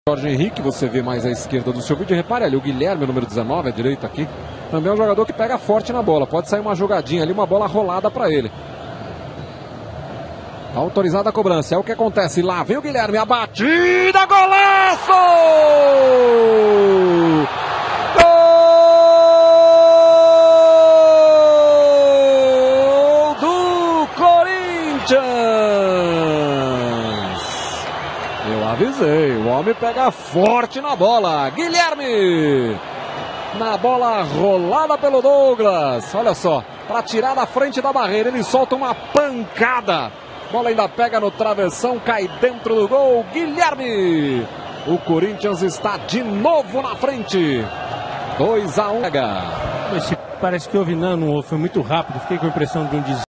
Jorge Henrique, você vê mais à esquerda do seu vídeo. Repare ali, o Guilherme, o número 19, à direita aqui. Também é um jogador que pega forte na bola. Pode sair uma jogadinha ali, uma bola rolada para ele. Autorizada a cobrança, é o que acontece. Lá vem o Guilherme, a batida, golaço! Gol do Corinthians! Eu avisei, o homem pega forte na bola. Guilherme! Na bola rolada pelo Douglas. Olha só, para tirar da frente da barreira, ele solta uma pancada. Bola ainda pega no travessão, cai dentro do gol. Guilherme! O Corinthians está de novo na frente. 2-1. Parece que houve, não, foi muito rápido. Fiquei com a impressão de um desvio.